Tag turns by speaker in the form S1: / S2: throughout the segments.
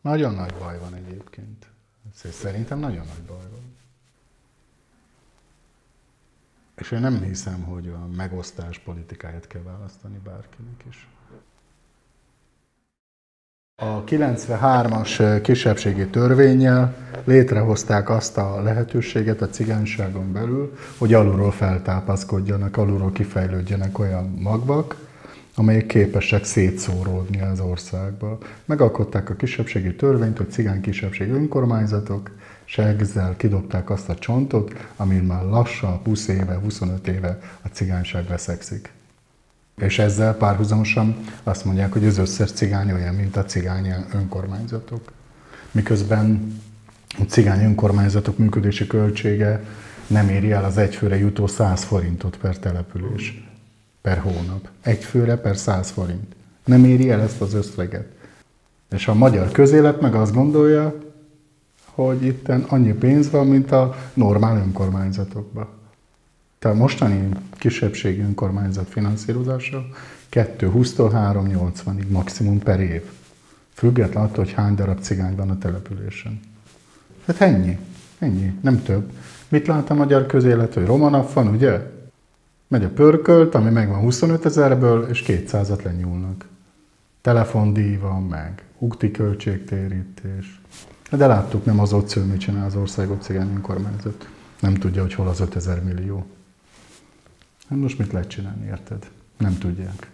S1: Nagyon nagy baj van egyébként. Szerintem nagyon nagy baj van. És én nem hiszem, hogy a megosztás politikáját kell választani bárkinek is. A 93-as kisebbségi törvénnyel létrehozták azt a lehetőséget a cigányságon belül, hogy alulról feltápászkodjanak, alulról kifejlődjenek olyan magvak, amelyek képesek szétszóródni az országba. Megalkották a kisebbségi törvényt, hogy cigány kisebbségi önkormányzatok, és ezzel kidobták azt a csontot, amin már lassan 20 éve, 25 éve a cigányság veszekszik. És ezzel párhuzamosan azt mondják, hogy az összes cigány olyan, mint a cigány önkormányzatok. Miközben a cigány önkormányzatok működési költsége nem éri el az egyfőre jutó 100 forintot per település, per hónap. Egyfőre per 100 forint. Nem éri el ezt az összeget. És a magyar közélet meg azt gondolja, hogy itten annyi pénz van, mint a normál önkormányzatokban. Tehát a mostani kisebbségi önkormányzat finanszírozása 2,20-tól 3,80-ig maximum per év. Független attól, hogy hány darab cigány van a településen. Hát ennyi, nem több. Mit lát a magyar közélet, hogy romanap van, ugye? Megy a pörkölt, ami megvan 25 000-ből, és 200-at lenyúlnak. Telefondíj van meg, úti költségtérítés. De láttuk, nem az OCÖ, mit csinál az országos cigány önkormányzat. Nem tudja, hogy hol az 5000 millió. Hát most mit lehet csinálni, érted? Nem tudják.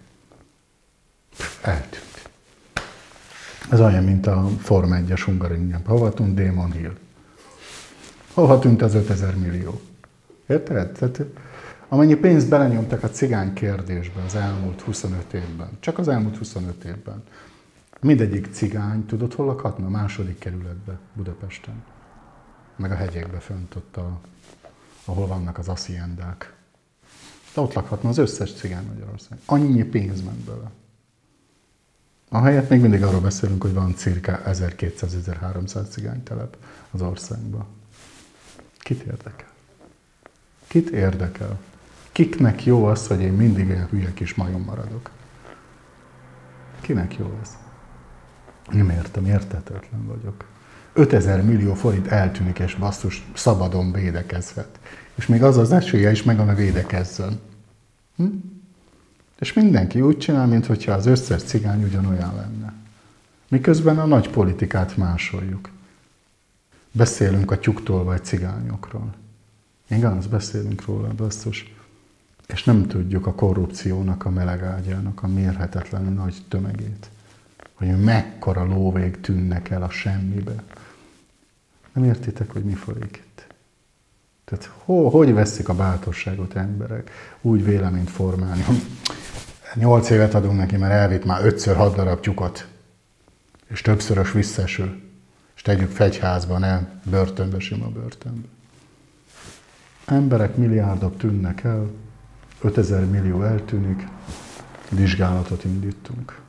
S1: Eltűnt. Ez olyan, mint a Forma 1-es Hungaroringen. Hova tűnt Damon Hill? Hova tűnt az 5000 millió? Érted? Tehát, amennyi pénzt belenyomtak a cigány kérdésbe az elmúlt 25 évben, csak az elmúlt 25 évben, mindegyik cigány, tudod, hol lakhatna? A második kerületbe, Budapesten. Meg a hegyekbe fönt ott, ahol vannak az haciendák. De ott lakhatna az összes cigány Magyarország. Annyi pénz ment bele. Ahelyett még mindig arról beszélünk, hogy van cirka 1200-1300 cigánytelep az országban. Kit érdekel? Kit érdekel? Kiknek jó az, hogy én mindig ilyen hülye kis majom maradok? Kinek jó ez? Nem értem, érthetetlen vagyok. 5000 millió forint eltűnik, és basszus szabadon védekezhet. És még az esélye is megvan, a védekezzen. És mindenki úgy csinál, mintha az összes cigány ugyanolyan lenne. Miközben a nagy politikát másoljuk. Beszélünk a tyúktolvaj cigányokról. Igaz, beszélünk róla, basszus. És nem tudjuk a korrupciónak, a melegágyának a mérhetetlenül nagy tömegét. Hogy mekkora lóvég tűnnek el a semmibe. Nem értitek, hogy mi folyik itt? Tehát hogy veszik a bátorságot emberek úgy véleményt formálni? 8 évet adunk neki, mert elvitt már 5-ször 6 darab tyúkot. És többszörös visszaeső. És tegyük fegyházba, nem börtönbe, sima börtönbe. Emberek, milliárdok tűnnek el, 5000 millió eltűnik, vizsgálatot indítunk.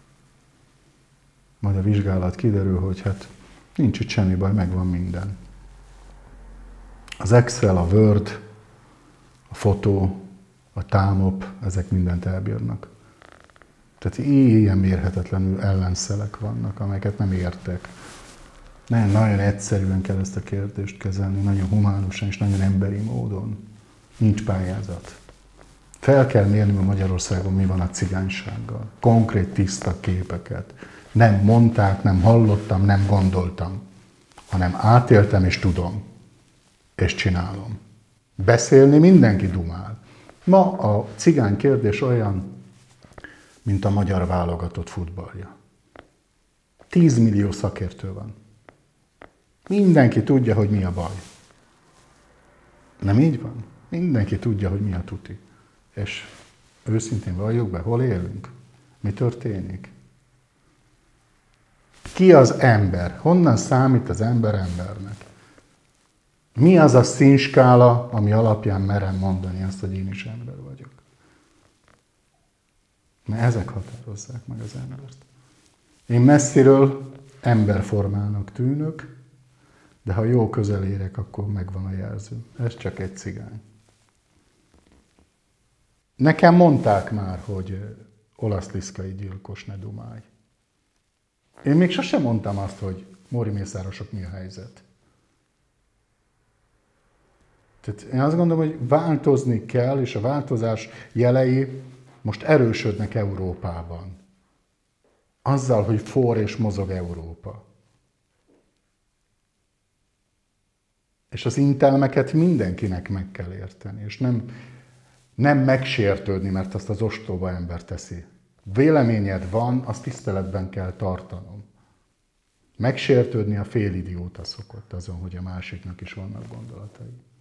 S1: Majd a vizsgálat kiderül, hogy hát nincs itt semmi baj, megvan minden. Az Excel, a Word, a fotó, a támop, ezek mindent elbírnak. Tehát ilyen mérhetetlenül ellenszelek vannak, amelyeket nem értek. Nagyon egyszerűen kell ezt a kérdést kezelni, nagyon humánusan és nagyon emberi módon. Nincs pályázat. Fel kell mérni a Magyarországon, mi van a cigánysággal. Konkrét, tiszta képeket. Nem mondták, nem hallottam, nem gondoltam, hanem átéltem és tudom. És csinálom. Beszélni mindenki dumál. Ma a cigány kérdés olyan, mint a magyar válogatott futballja. 10 millió szakértő van. Mindenki tudja, hogy mi a baj. Nem így van? Mindenki tudja, hogy mi a tuti. És őszintén valljuk be, hol élünk? Mi történik? Ki az ember? Honnan számít az ember embernek? Mi az a színskála, ami alapján merem mondani azt, hogy én is ember vagyok? Mert ezek határozzák meg az embert. Én messziről emberformának tűnök, de ha jó közel érek, akkor megvan a jelző. Ez csak egy cigány. Nekem mondták már, hogy olasz liszkai gyilkos, ne dumálj. Én még sosem mondtam azt, hogy móri mészárosok mi a helyzet. Tehát én azt gondolom, hogy változni kell, és a változás jelei most erősödnek Európában. Azzal, hogy forr és mozog Európa. És az intelmeket mindenkinek meg kell érteni, és nem megsértődni, mert azt az ostoba ember teszi. Véleményed van, azt tiszteletben kell tartanom. Megsértődni a félidióta szokott azon, hogy a másiknak is vannak gondolatai.